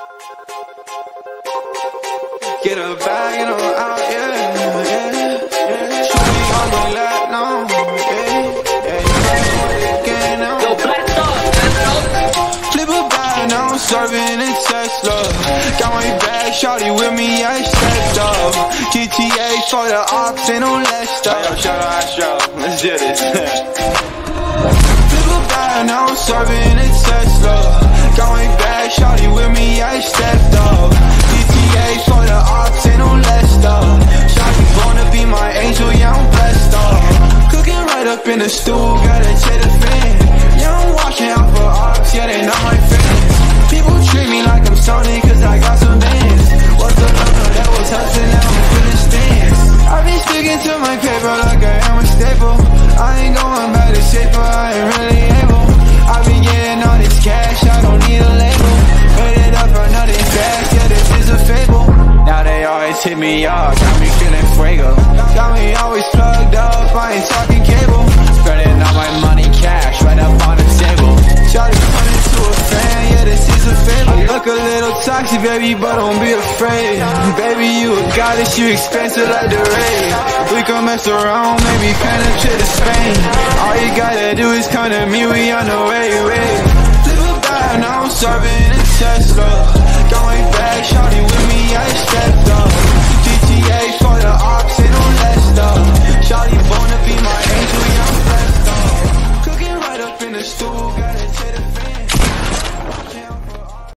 Get a bag and I'm out, yeah, yeah. Shoot me on the lap, no, yeah. Again, no. Yo, blast off, Flip a bag, now I'm serving in Tesla. Got my bag, shawty with me, I stepped up. GTA for the ops, ain't no less up. Yo, shout out Astro, let's do this. Flip a bag, now I'm serving in Tesla. Got my bag, shawty with me, I stepped up. GTA for the ops, ain't no less up. Shawty wanna be my angel, yeah, I'm blessed up. Cooking right up in the stool, gotta check the fan. Yeah, I'm watching out for ops, yeah, they not my friends. People treat me like I'm Sony, cause I got some bands. What's the number that was hustling, now I'm feeling stands. I've been sticking to my paper like I am a staple. I ain't going back to safer, I ain't really able. I've been getting all this cash, I don't need a label. Put it up for nothing fast, yeah, this is a fable. Now they always hit me up, got me feeling fuego. Got me always plugged up, I ain't talking cable. Spreading all my money cash, right up on the table. Shawty turn into a fan, yeah, this is a fable. I look a little toxic, baby, but don't be afraid. Baby, you a goddess, you expensive like the raid. We can mess around, maybe penetrate to Spain. All you gotta do is come to me, we on the way, Flip a bag, now I'm serving in Tesla. Got my bag, shawty with me, I stepped up.